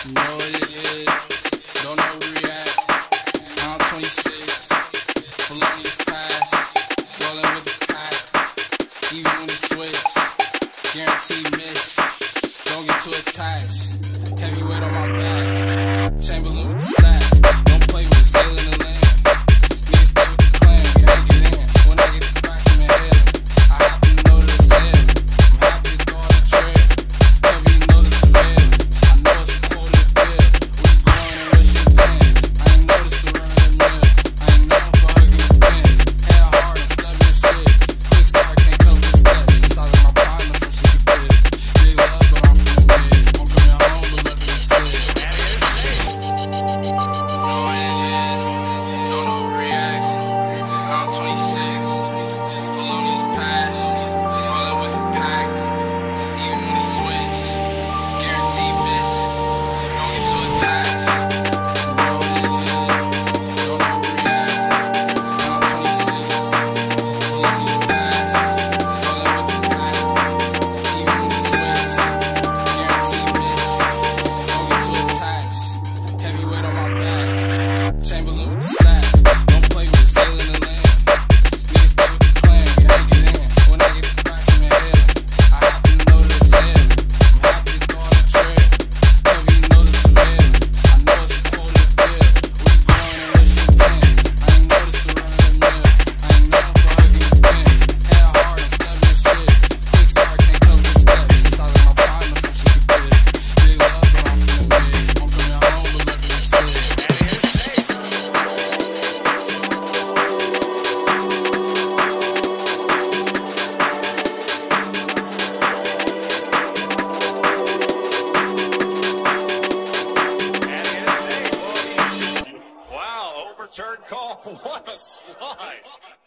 You know what it is, don't overreact. Round 26, Felonious pass, rolling with the pack, even when we switch, guaranteed miss, don't get too attached, heavyweight on my back, Chamberlain with the stats, don't play with the sail in the lane, niggas stay with the clan, we hang it in, when I get the cracks I'm inhaling, I happen to know that it's hell, I'm happy to go on the trip, heavy you know the surveillance, I know it's a quote in the field, we growing and rushing 10, I ain't noticed the run of the mill, I ain't known for hugging the fence, hell hard, I'm stubborn as shit, quick start can't come with steps, since I was my partner from 65, big love but I'm from the mid, I'm coming home but loving the slid. Chamberlain with the stats, don't play with the sail in the lane, niggas stay with the clan, we hang it in, when I get the cracks I'm inhaling, I happen to know that it's hell, I'm happy to go on the trip, heavy you know the surveillance, I know it's a quote in the field, we growing and rushing 10, I ain't noticed the run of the mill, I ain't known for hugging the fence, hell hard, I'm stubborn as shit, quick start can't come with steps, since I was my partner from 65, big love but I'm from the mid, I'm coming home but loving the slid. Wow, overturned call. What a slide.